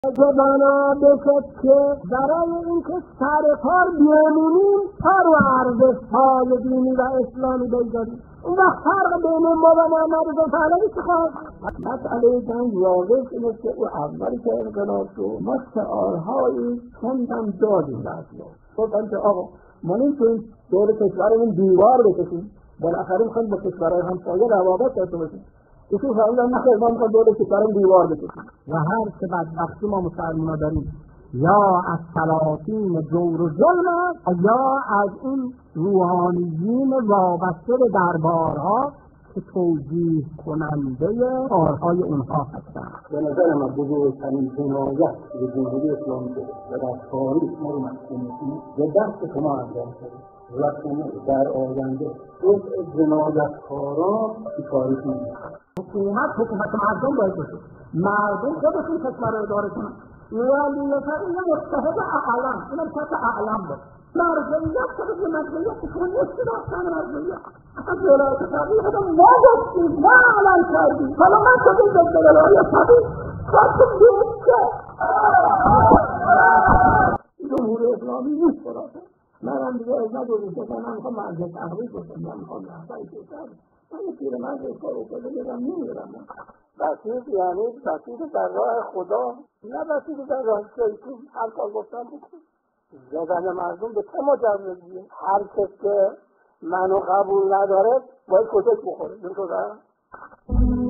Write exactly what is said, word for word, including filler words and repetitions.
اگه بنا بشد که برای اینکه سر کار بیامونیم کار و ارزش‌های دینی و اسلامی بگذاریم، اون وقت فرق بین ما و محمد رضا پهلوی چه خواهد؟ مسئله جنگ واضح اینه که او اولی که انقلاب شد ما شعارهایی چندم دادیم لحظه گفتن که آقا ما نمیتونیم دور کشورمون دیوار بکشیم، بالاخره میخوایم با کشورهای همسایه روابط داشته باشیم. اصول فرمودن نخیر ما میخوایم دور کشورمون دیوار بکشیم و هر چه بدبختی ما مسلمان‌ها داریم یا از سلاطین جور و ظلم یا از این روحانیین وابسته به دربارها که توجیه کننده کارهای اونها هستند. به نظر من بزرگترین جنایت به جمهوری اسلامی شده و در تاریخ ما رو محکوم می‌کنه به دست شما انجام شده و در آینده جزء جنایتکاران که تاریخ می‌کنه. حکومت حکومت مردم باید باشه، مردم خودشون کشور رو اداره کنن. ولیت این متحد اعلم، این متحد اعلم باشه. مرزیت شده به مرزیت شما نیستی داستان مرزیت. اصلا ولایت فقیه خدا ما گفتیم، ما اعلم کردیم. حالا من شدیم به ولایت فقیه خواستم بیسته. جمهوری اسلامی نیست براسه. من هم دیگه از نداریم که من میخوام مرزیت تحریف باشم، من میخوام رهبری کشور. من یه پیر مرز کار افتاده میرم نمیرم. بسیط یعنی بسیط در راه خدا، نه بسیط در راه شیطان. هر کار گفتم بکن. زدن مردم به چه مجردیه؟ هر کس که منو قبول نداره باید کتک بخوره. اینطوره؟